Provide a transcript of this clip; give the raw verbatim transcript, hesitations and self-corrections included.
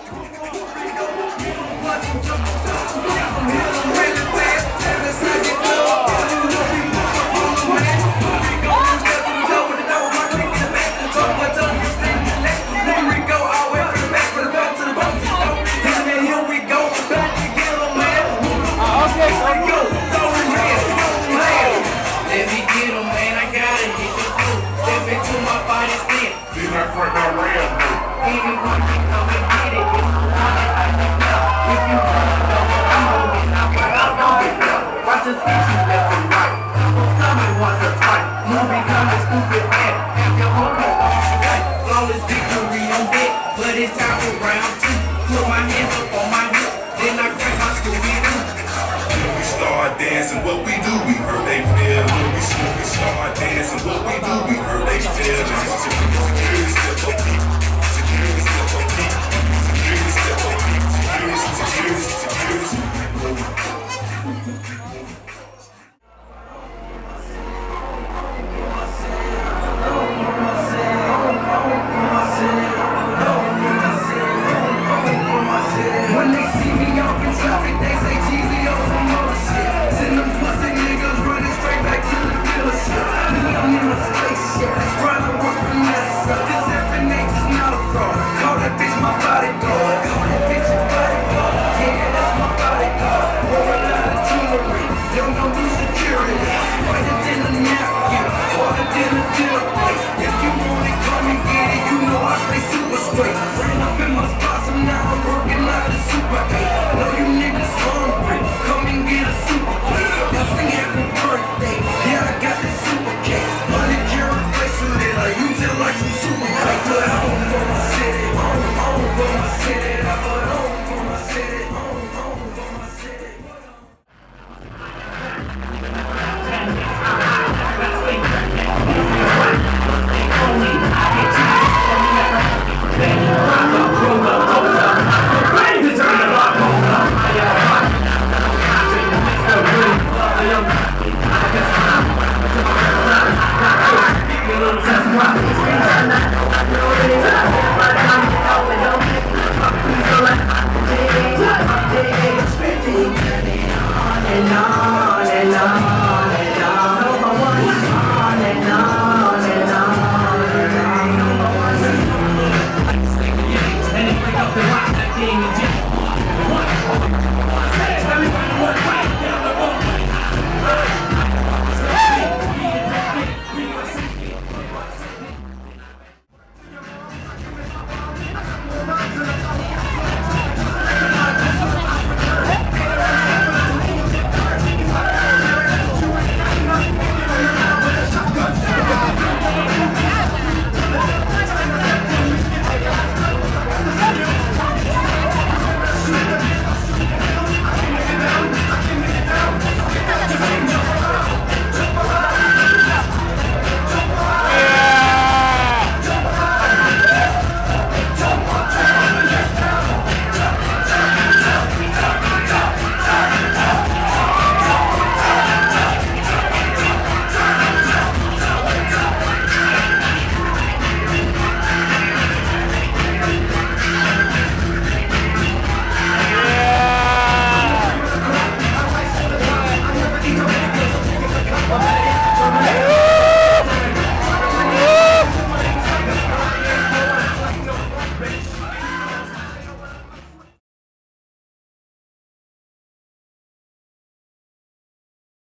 Dancing, what we do, we heard they feel. When we smoke, we start dancing, what we do, we heard they feel. Security step up, security step up, security step up, security, security, security. When they see me off in traffic, they say Jeezy on some other shit. Send them pussy niggas running straight back to the dealership. Me, I'm in a spaceship, that's right, I work for NASA. This F N H is not a fraud. Call that bitch my bodyguard. Call that bitch a bodyguard. Yeah, that's my bodyguard. Wore a lot of jewelry, don't go do security. Whiter than a napkin, harder than a dinner plate. If you want it, come and get it. You know I stay super straight. Ran up in my spots, I'm now working like a super eight. Know you niggas hungry, come and get a super plate. Y'all sing happy birthday, yeah I got the super cake. Money carry bracelet, I use it like some super cake. Put on for my city, on, on for my city. I put on for my city, on, on for my city. King